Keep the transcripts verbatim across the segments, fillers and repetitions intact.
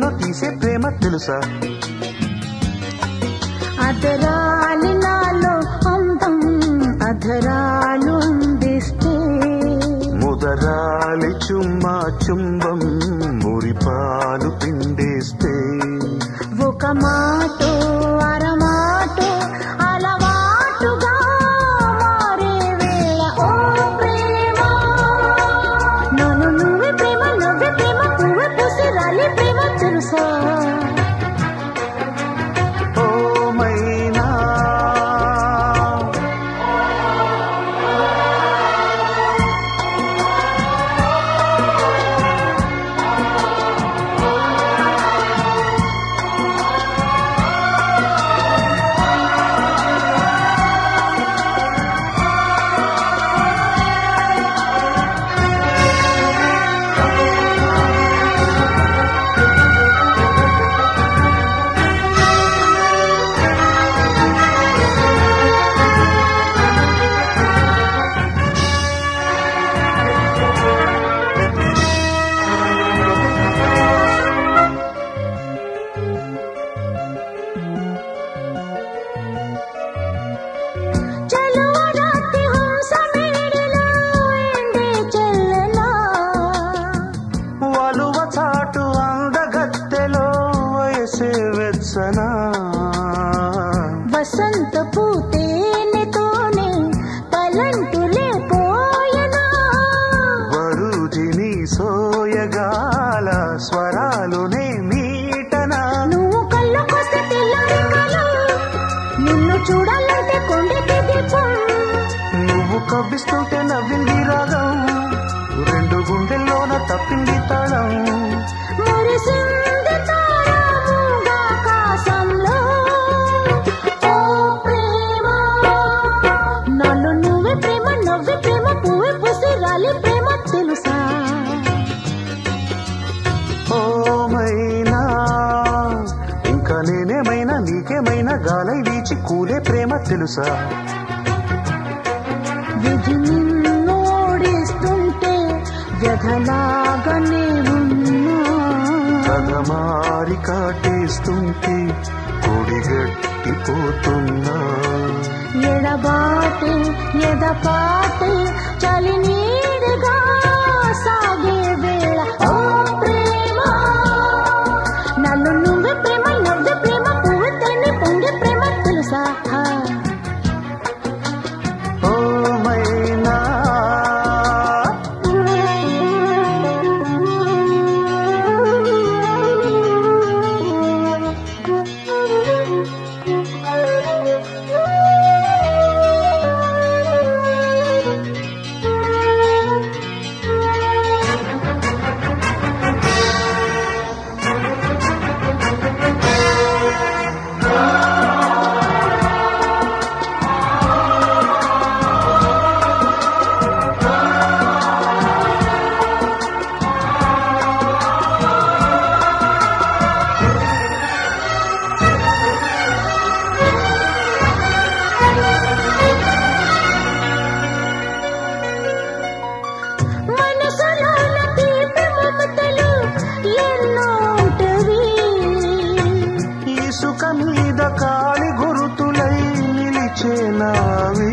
ఎన్నో తీసే ప్రేమ తెలుసా? అదరాలి నాలో అందం అధరాలు అందిస్తే ముదరాలి చుమ్మా చుంబం మురిపాలు పిండేస్తే ఒక మాటో అరమాటో అలవాటుగా మారే వేళ ఓ ప్రేమ నన్ను నువ్వే ప్రేమ నువ్వే ప్రేమ పువ్వే పూసి రాలి ప్రేమ తెలుసా? వసంత పూతేనెతోనే తలంటులే పోయనా వరుధిని సోయగాల స్వరాలునే మీటనా నువ్వు కళ్ళకొస్తే తెల్లని కల నిన్ను చూడాలంటే కొండకి దీపం నువ్వు కవ్విస్తుంటే నవ్వింది రాగం రెండు గుండెల్లోన తప్పింది తాళం మురిసింది తారముగా ఆకాశంలో ఓ ప్రేమ నన్ను నువ్వే ప్రేమ నవ్వే ప్రేమ పువ్వే పూసి రాలి ప్రేమ తెలుసా? ఓ మైనా ఇంకా నేనేమైనా నీకేమైనా గాలై వీచి కూలే ప్రేమ తెలుసా? విధి నిన్ను ఓడిస్తుంటే వ్యధలాగానే ఉన్నా కథమారి కాటేస్తుంటే కొడిగట్టిపోతున్నా ఎడబాటే ఎదపాటే చలి నీడుగా సాగే వేళ ఓ ప్రేమ నన్ను నువ్వే ప్రేమ నవ్వే ప్రేమ పువ్వు తేనె పొంగే ప్రేమ తెలుసా? ఓ మైనా ఇసుక మీద కాలి గురుతులై నిలిచేనావి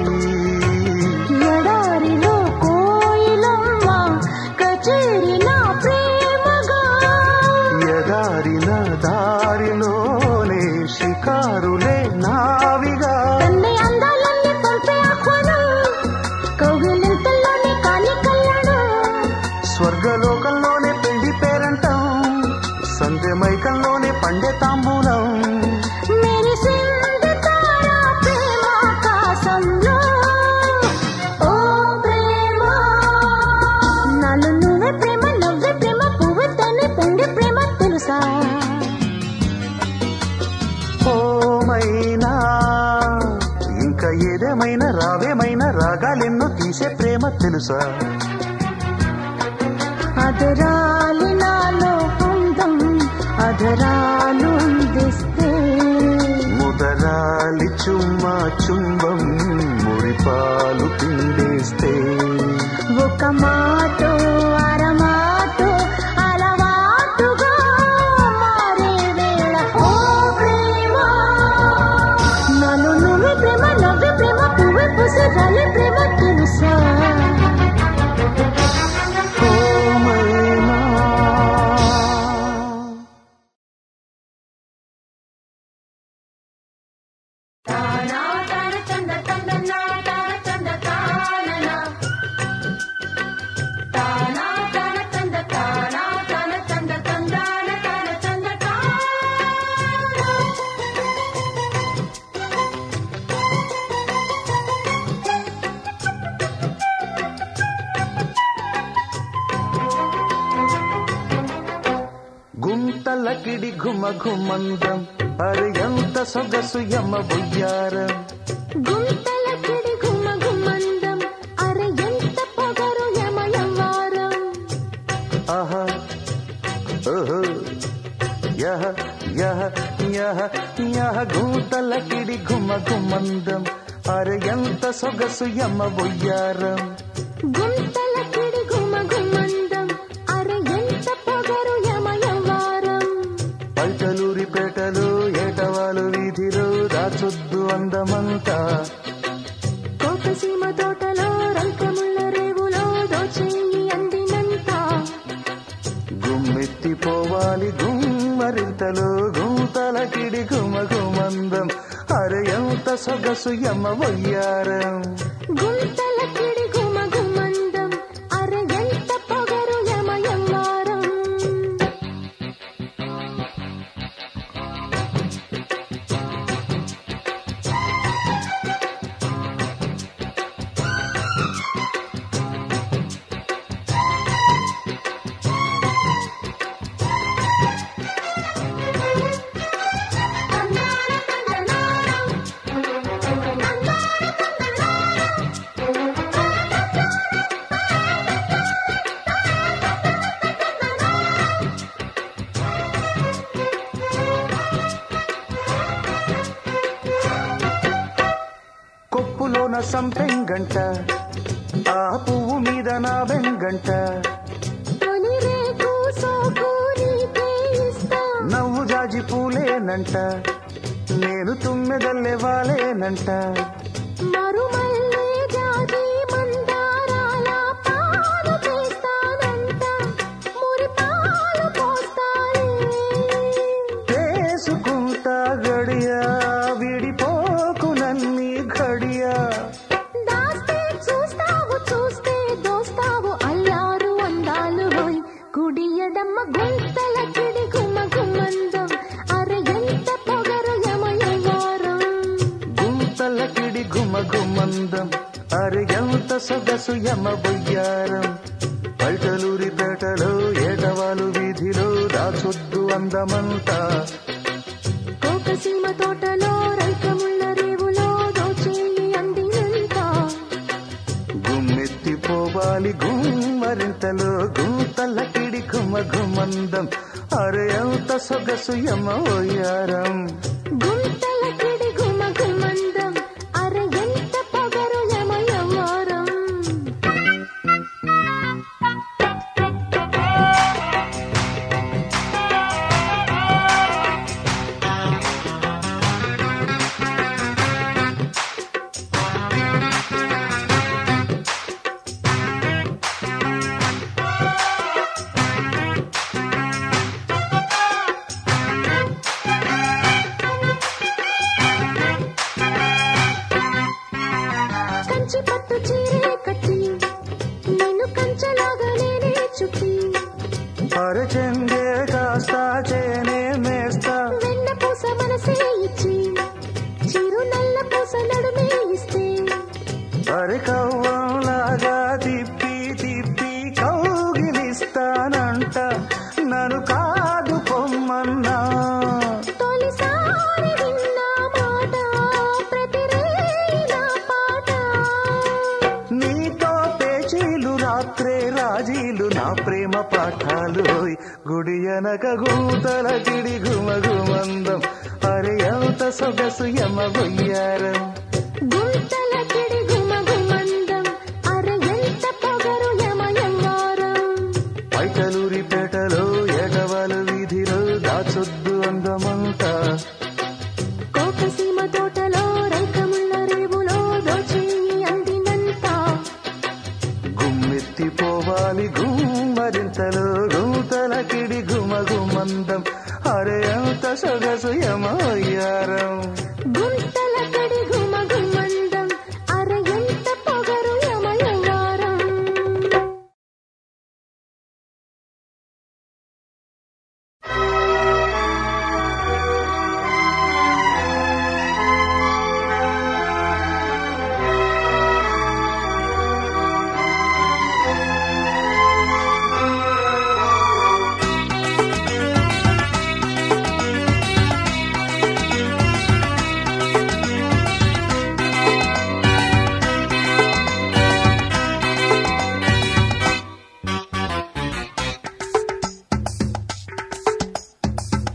ఎడారిలో కోయిలమ్మ కచేరిన ప్రేమగా ఎదారిన దారిలోనే షికారులే నావిగా తన్ని అందాలన్నీ పంపే ఆహ్వానం కౌగిలింతల్లోనే కాని కళ్యాణం స్వర్గలోకంలోనే పెళ్లి పేరంటం సంధ్య మైకంలోనే పండే తాంబూలం మెరిసింది తారా ప్రేమ ఆకాశంలో ఓ ప్రేమ నన్ను నువ్వే ప్రేమ నవ్వే ప్రేమ పువ్వు తేనె పొంగే ప్రేమ తెలుసా? ఓ మైనా ఇంకా ఏదేమైనా రావేమైనా రాగాలెన్నో తీసే ప్రేమ తెలుసా? అదరాలి నాలో అందం అధరాలు అందిస్తే ముదరాలి చుమ్మా చుంబం మురిపాలు పిండేస్తే ఒక మాటో అరమాటో అలవాటుగా గుంతలకిడి ఘుమ ఘుమందం అరే ఎంత సొగసు యమ బుయ్యారం గుంతలకిడి ఘుమ ఘుమందం అరే ఎంత పొగరు యమ యవ్వారం ఆహా ఓహో యహ యహ యహ యహ గుంతలకిడి ఘుమ ఘుమందం అరే ఎంత సొగసు యమ బుయ్యారం గుంతలకిడి ఘుమ ఘుమందం అరే ఎంత పొగరు యమ యవ్వారం పల్టలూరి పేటలు ఏటవాలు వీధిలో దాచొద్దు అందమంతా కోకసీమ తోటలో రైకముళ్ళ రేవులో దోచేయి అందినంత గుమ్మెత్తిపోవాలి గుమ్మరింతలో గుంతలకిడి ఘుమ ఘుమందం అరే ఎంత సొగసు యమ వయ్యారం గుంతలకిడి ఘుమ ఘుమందం అరే ఎంత పొగరు యమ యవ్వారం కొప్పులోన సంపెంగంట ఆ పువ్వు మీద నా బెంగంట తొలి రేకు సోకు నీకే ఇస్తా నవ్వు జాజి పూలేనంట నేను తుమ్మెదల్లే వాలేనంట మరుమల్లే జాజి మందారాల పాలు చేస్తానంట మురి పాలు పోస్తాయి చేసుకుంటా గడియా విడిపోకు నన్ని ఘడియా దాస్తే చూస్తావు చూస్తే దోస్తావు అల్లారు అందాలు హోయ్ కుడియడమ్మ గుంతలకిడి ఘుమ ఘుమందం అరే ఎంత పొగరు యమ యవ్వారం గుంతలకిడి ఘుమ ఘుమందం అరే ఎంత సొగసు యమ బొయ్యారం పల్టలూరి పేటలో ఏటవాలు వీధిలో దాచొద్దు అందమంతా కోకసీమ తోటలో రైకముళ్ళ రేవులో దోచేయి అందినంత గుమ్మెత్తిపోవాలి గుమ్మరింతలో గుంతలకిడి ఘుమ ఘుమందం అరే ఎంత సొగసు యమ వయ్యారం గుంతలకిడి ఘుమ ఘుమందం అరే ఎంత పొగరు యమ యవ్వారం కంచి పట్టు చీరే కట్టి నిన్ను కంచలాగా నేనే చుట్టి అరచెందే కాస్తా చేనే మేస్తా వెన్న పూస మనసే ఇచ్చి చిరు నల్ల పూస నడుమే ఇస్తే అరే కవ్వంలాగా తిప్పి తిప్పి కౌగిలిస్తానంట నన్ను కాదు పొమ్మన్నా తొలిసారి విన్న మాట ప్రతిరేయి నా పాట నీతో పేచీలు రాత్రే రాజీలు నా ప్రేమ పాఠాలు హోయ్ గుడి అనక గూతలకిడి ఘుమ ఘుమందం అరే ఎంత సొగసు యమ బొయ్యారం గుంతలకిడి ఘుమ ఘుమందం అరే ఎంత పొగరు యమ యవ్వారం పైటలూరి పేటలో ఏటవాలు వీధిలో దాచొద్దు అందమంతా కోకసీమ తోటలో రైకముళ్ళ రేవులో దోచేయి అందినంత గుమ్మెత్తిపోవాలి గుమ్మరింతలో గుంతలకిడి ఘుమ ఘుమందం అరే ఎంత సొగసు యమ వయ్యారం గుంతలకిడి ఘుమ ఘుమందం అరే ఎంత పొగరు యమ యవ్వారం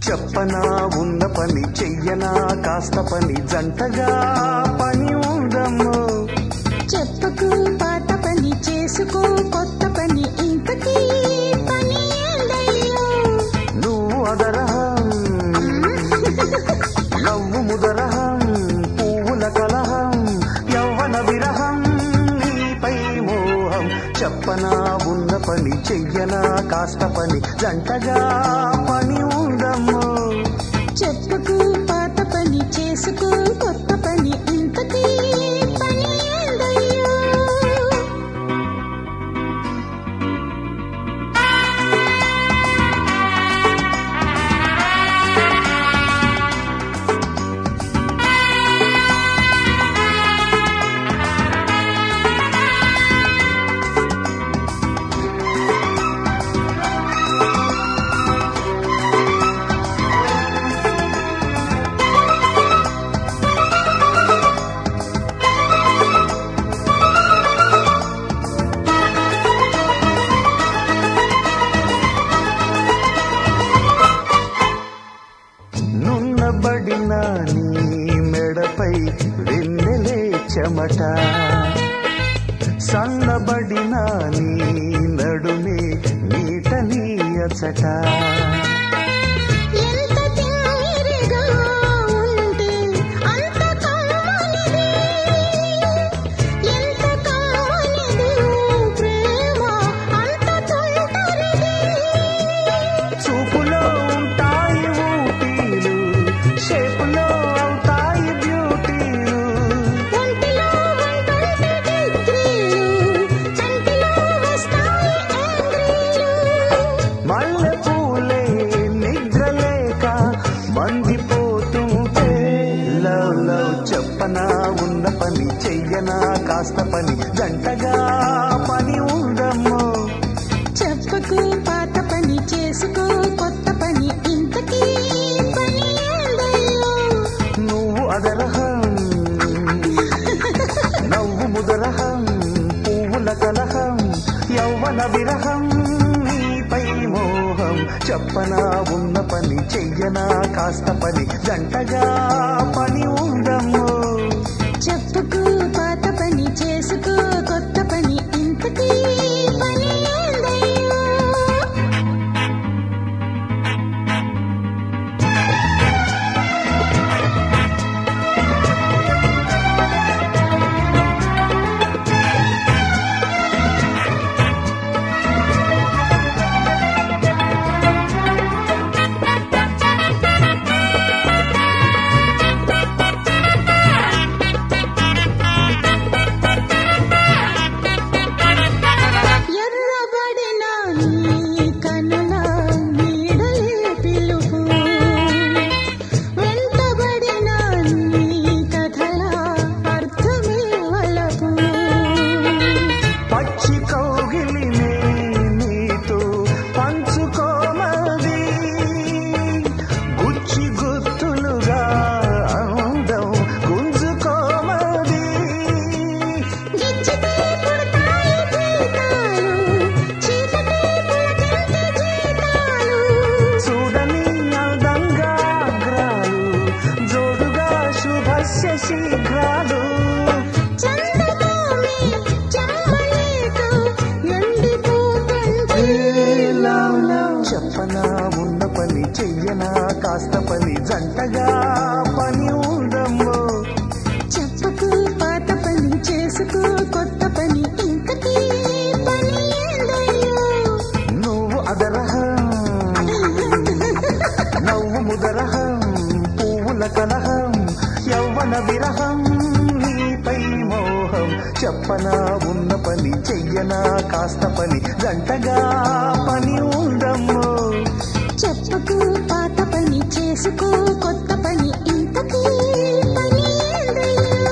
చెప్పనా ఉన్న పని చెయ్యనా కాస్త పని జంటగా పని ఉందమ్మో చెప్పకు పాత పని చేసుకో కొత్త పని ఇంతకీ పని ఏందయ్యో నువ్వు అదరహం నవ్వు ముదరహం పువ్వుల కలహం యవ్వన విరహం నీపై మోహం చెప్పనా ఉన్న పని చెయ్యనా కాస్త పని జంటగా పని ఉందమ్మో చెప్పకు పాత పని చేసుకో కొత్త పని ఇంతకీ పని ఏందయ్యో నున్నబడిన నీ మెడపై వెన్నెలే చెమట సన్నబడిన నీ నడుమే నీట నీ అచట ఎంత తిమ్మిరిగా ఉంటే అంత కమ్మనిది ఎంత కమ్మనిది ప్రేమ అంత తొంటరిది చూపులో ఉంటాయి ఊటీలు షేపులో అవుతాయి బ్యూటీలు ఒంటిలో వంటంటే డిగ్రీలు చంటిలో వస్తాయి యాంగ్రీలు మల్లె పూలే నిద్రలేక మండిపోతుంటే లవ్ లవ్ చెప్పనా ఉన్న పని చెయ్యనా కాస్త పని జంటగా పని ఉందమ్మో చెప్పకు పాత పని చేసుకో కొత్త పని ఇంతకీ పని ఏందయ్యో నువ్వు అదరహం నవ్వు ముదరహం పువ్వుల కలహం యవ్వన విరహం నీపై మోహం చెప్పనా ఉన్న పని చెయ్యనా కాస్త పని జంటగా పని ఉందమ్మో చెప్పకు పాత పని చేసుకో కొత్త పని ఇంతకీ పని ఏందయ్యో ఎర్రబడిన నీ కనుల నీడలే పిలుపు వెంటబడిన నీ కథల అర్థమే వలపు పచ్చి కౌగిలినే నీతో పంచుకోమది గుచ్చి గుర్తులుగా అందం గుంజుకోమది గిచ్చితే పుడతాయి గీతాలు చీకటి పులకించే జీతాలు చూడని అందంగా అగ్రాలు జోడుగా శుభస్య శీఘ్రాలు చంద్రభూమి చెమ్మలేక ఎండిపోతుంటే చెప్పనా ఉన్న పని చెయ్యనా కాస్త పని జంటగా పని ఉందమ్మో చెప్పకు పాత పని చేసుకో కొత్త పని ఇంతకీ పని ఏందయ్యో నువ్వు అదరహం నవ్వు ముదరహం పువ్వుల కలహం యవ్వన విరహం నీపై మోహం చెప్పనా ఉన్న పని చెయ్యనా కాస్త పని జంటగా పని ఉందమ్మో చెప్పకు పాత పని చేసుకో కొత్త పని ఇంతకీ పని ఏందయ్యో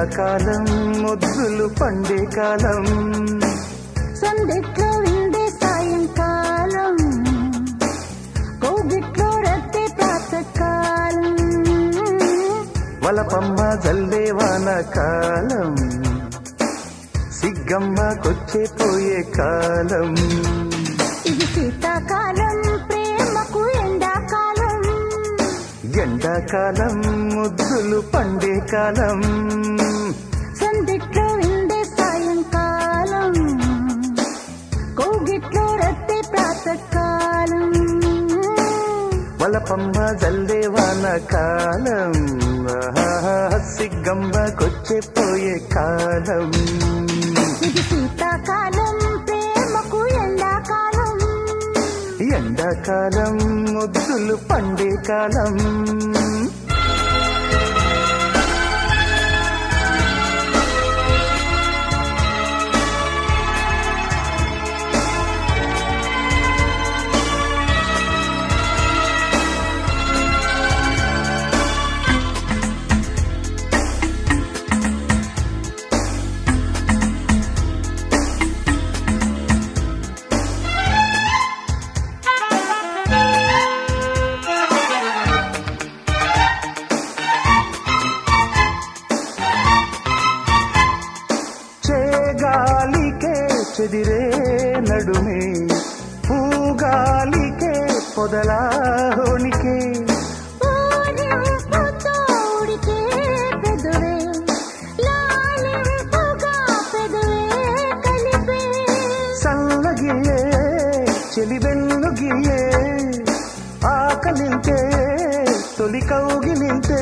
శీతాకాలం ముద్దులు పండే కాలం సందిట్లో విందే సాయంకాలం కోగిట్లో రద్దే ప్రాతకాలం వలపమ్మ జల్లే వాన కాలం సిగ్గమ్మకొచ్చే పోయే కాలం ఇది శీతాకాలం ప్రేమకు ఎండాకాలం ఎండాకాలం ముద్దులు పండే కాలం సందిట్లో విందే సాయంకాలం కోగిట్లో రద్దే ప్రాతకాలం వలపమ్మ జల్లే వాన కాలం సిగ్గమ్మకొచ్చే పోయే కాలం ఇది శీతాకాలం ప్రేమకు ఎండాకాలం ఎండాకాలం ముద్దులు పండే కాలం చెదిరే నడుమే పూగాలికే పొదలాహోనికే ఊరింపుతోడికే పెదవే లాలింపుగా పెదవే కలిపే సల్లగియే చెలిబెల్లుగియే ఆకలింతే తొలి కౌగిలింతే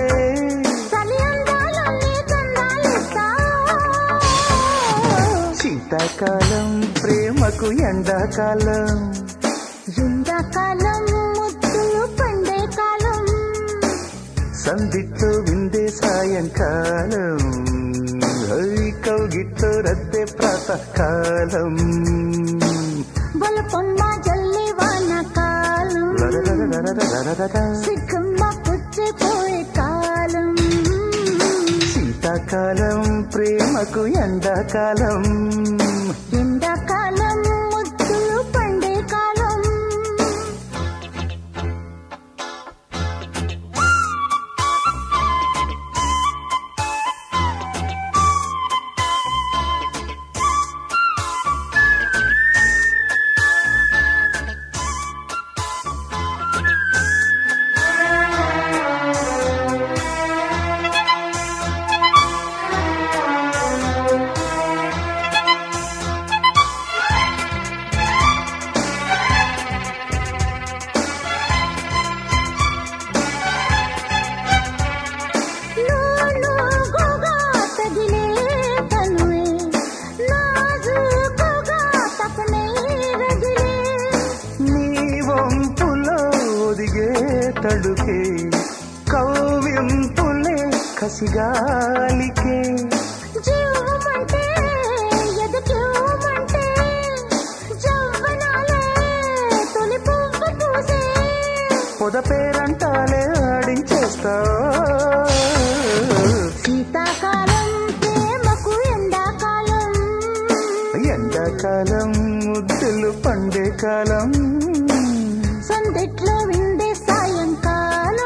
శీతాకాలం ప్రేమకు ఎండాకాలం ఎండాకాలం ముద్దులు పండే కాలం సందిట్లో విందే సాయంకాలం కౌగిట్లో రద్దే ప్రాతకాలం బలపొమ్మ జల్లి వాన కాలం సిగ్గమ్మ పుచ్చే పోయే కాలం శీతాకాలం ప్రేమకు ఎండాకాలం ఎండాకాలం ముద్దులు పండే కాలం తడుకే కవ్వింపులే కసిగాలికే జీవమంటే ఎదకేమంటే జవ్వనాలే తొలి పువ్వు పూసే పొద పేరంటాలే ఆడించేస్తా శీతాకాలం ప్రేమకు ఎండాకాలం ఎండాకాలం ముద్దులు పండే కాలం సందిట్లో విందే సాయంకాలం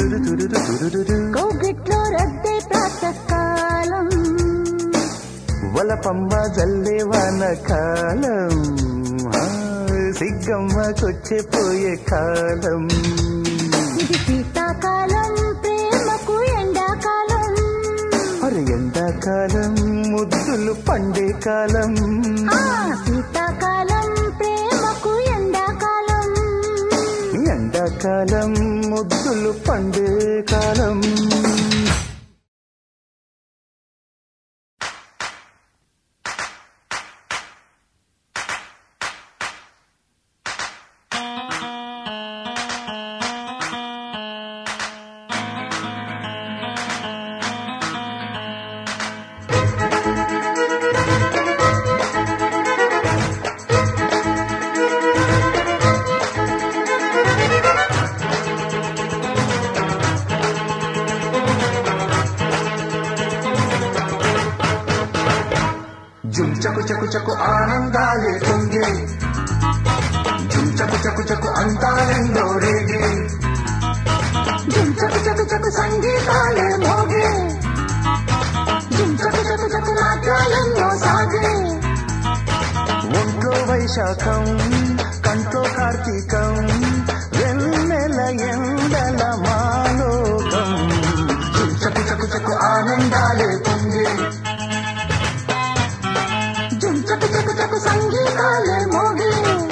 కోగిట్లో రద్దే ప్రాతకాలం వలపమ్మ జల్లే వాన కాలం సిగ్గమ్మకొచ్చే పోయే కాలం ఇది శీతాకాలం ప్రేమకు ఎండాకాలం అరే ఎండాకాలం ముద్దులు పండే కాలం శీతాకాలం ప్రేమకు ఎండాకాలం ఎండాకాలం ముద్దులు పండే కాలం జుమ్ చకు చకు చకు ఆనందాలే పొంగే జుమ్ చకు చకు చకు అంతాలెందో రేగే జుమ్ చకు చకు చకు సంగీతాలే మోగే జుమ్ చకు చకు చకు నాట్యాలెన్నో సాగే ఒంట్లో వైశాఖం కంట్లో కార్తీకం వెన్నెల ఎండల మాలోకం జుమ్ చకు చకు చకు ఆనందాలే పొంగే జుమ్ చకు చకు చకు సంగీతాలే మోగే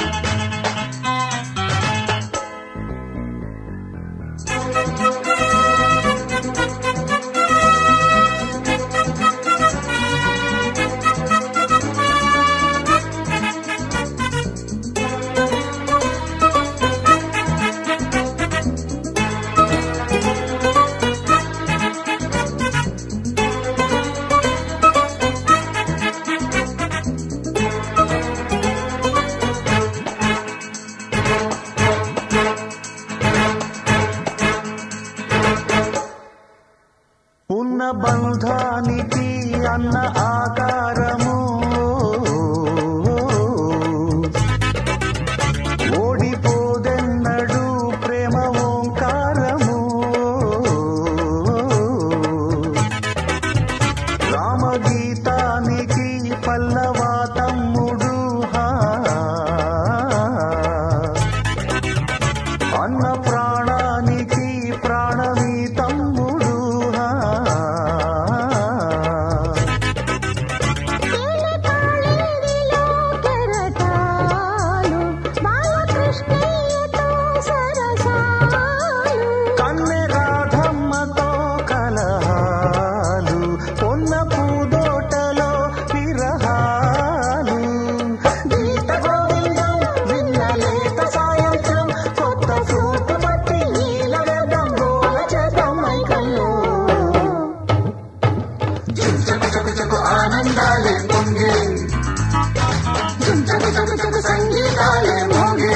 ఉన్న బంధానికి అన్న ఆకారము ఓడిపోదెన్నడు ప్రేమ ఓంకారము రామగీతానికి పల్లవా తమ్ముడు అన్న ప్రాణానికి ప్రాణమీ తమ్ముడు కన్నె రాధమ్మతో కలహాలు పొన్న పూదోటలో విరహాలు గీత గోవిందం విన్నలేత సాయంత్రం కొత్త సూటు పట్టి నీలవేదం గోల చేద్దాం మైకల్లో జుమ్ చకు చకు చకు ఆనందాలే పొంగే జుమ్ చకు చకు చకు సంగీతాలే మోగే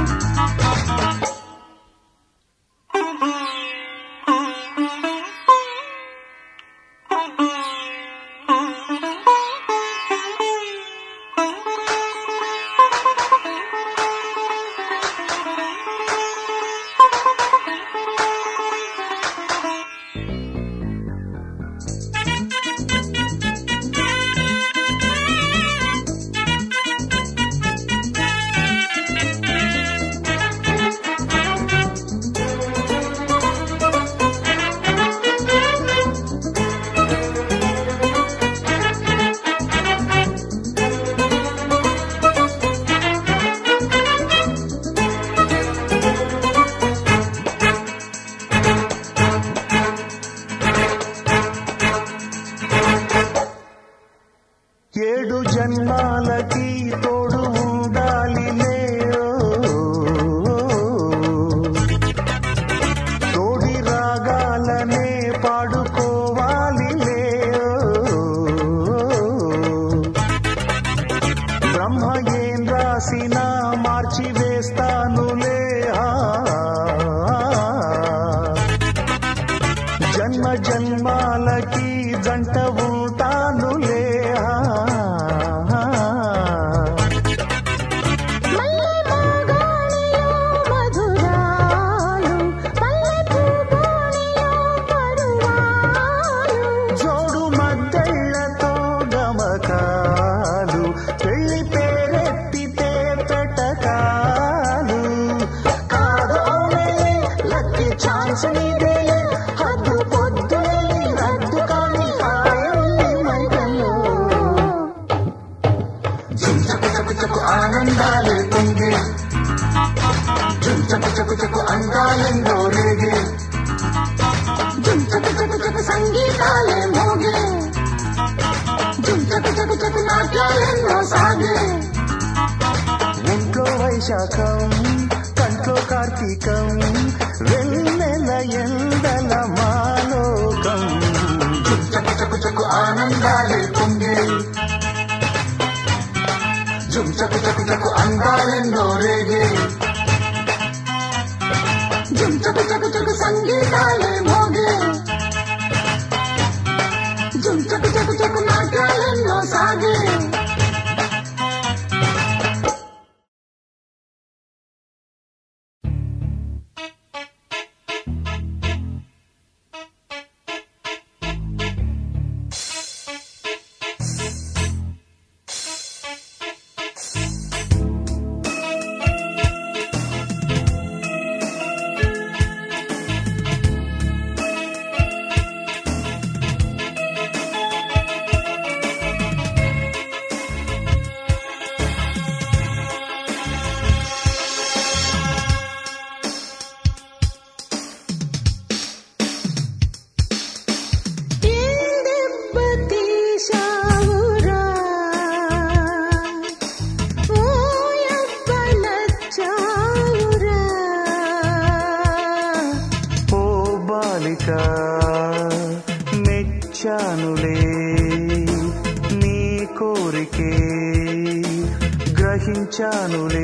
ఏడు జన్మాలకి తోడు ఉండాలిలే తోడి రాగాలనే పాడుకోవాలిలే బ్రహ్మ ఏం రాసినా మార్చి వేస్తానులే జన్మ జన్మాలకి జంట ఉంటానులే జోడు మద్దెళ్లతో గమకాలు పెళ్లి పేరెత్తితే పెట్టకాలు కాదు లక్కీ ఛాన్స్ నీదేలే హద్దు పొద్దు రద్దు కాని హాయి మైకల్లో జుమ్ చకు చకు చకు ఆనందాలే పొంగే జుమ్ చకు చకు చకు అందాలెందో రేగే జుమ్ చకు చకు చకు సంగీతాలే మోగే జుమ్ చకు చకు చకు నాట్యాలెన్నో సాగే ఒంట్లో వైశాఖం కంట్లో కార్తీకం వెన్నెల ఎండల మాలోకం జుమ్ చకు చకు చకు ఆనందాలే పొంగే జుమ్ చకు చకు చకు అందాలెన్నో రేగే జుమ్ చకు చకు చకు సంగీతాలే మోగే జుమ్ చకు చకు చకు నాట్యాలెన్నో సాగే పలికే గ్రహించానులే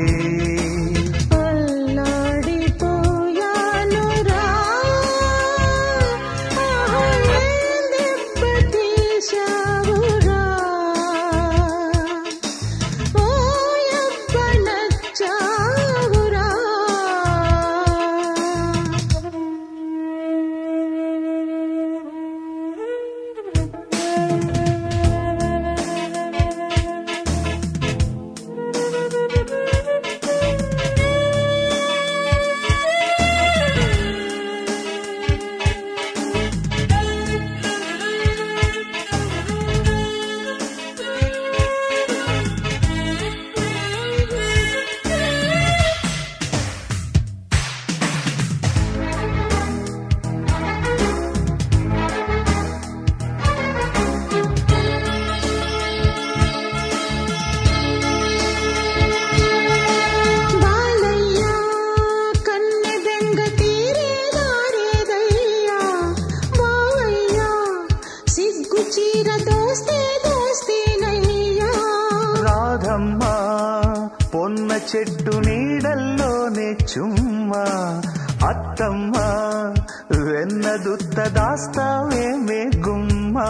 రాధమ్మా పొన్న చెట్టు నీడల్లోనే చుమ్మా అత్తమ్మా వెన్నదుత్త దాస్తావేమే గుమ్మా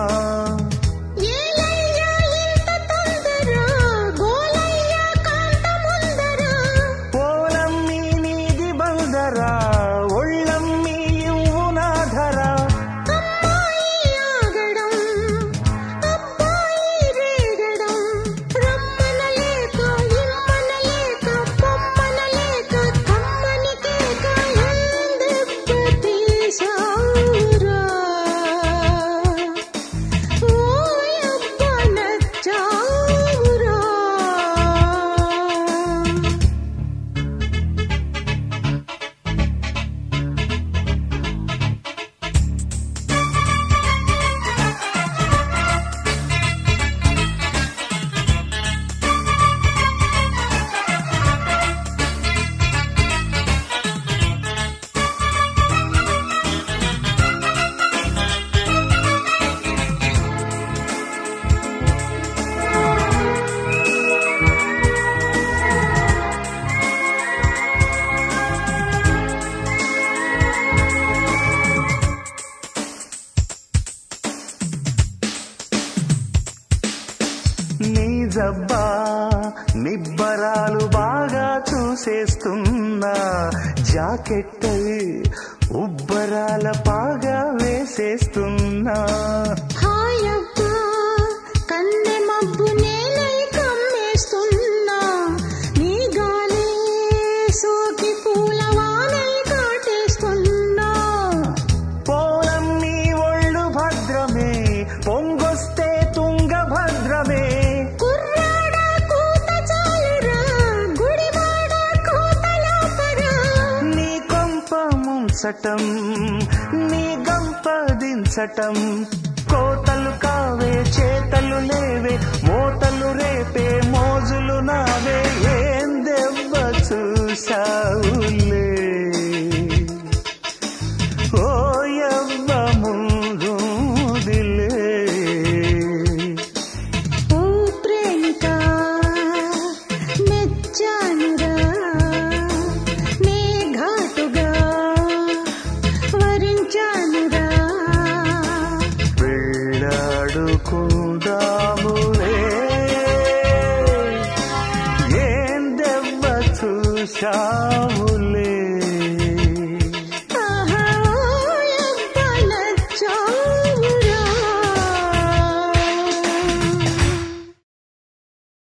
పోలమ్మీ నీది బందరా ఒళ్ళమ్మీ ఇవ్వునాధరా నీ జబ్బా నిబ్బరాలు బాగా చూసేస్తున్నా జాకెట్ ఉబ్బరాల పాగా వేసేస్తున్నా కన్నె మబ్బు నేలై కమ్మేస్తున్నా నీ గాలి సోకి పూలవానై కాటేస్తున్నా పోలమ్మీ ఒళ్ళు భద్రమే పొంగొస్తే తుంగభద్రమే ముంచటం నీ గంపదించటం కోతలు కావే చేతలు లేవే మోతలు రేపే మోజులు నావే ఏం దెబ్బ చూసావులే ఓ యవ్వ ముందుదిలే ఓ ప్రేమిక మెచ్చానురా నీ ఘాటుగా వరించానురా వెళ్ళాడుకుందాములే ఏం దెబ్బ చూశావు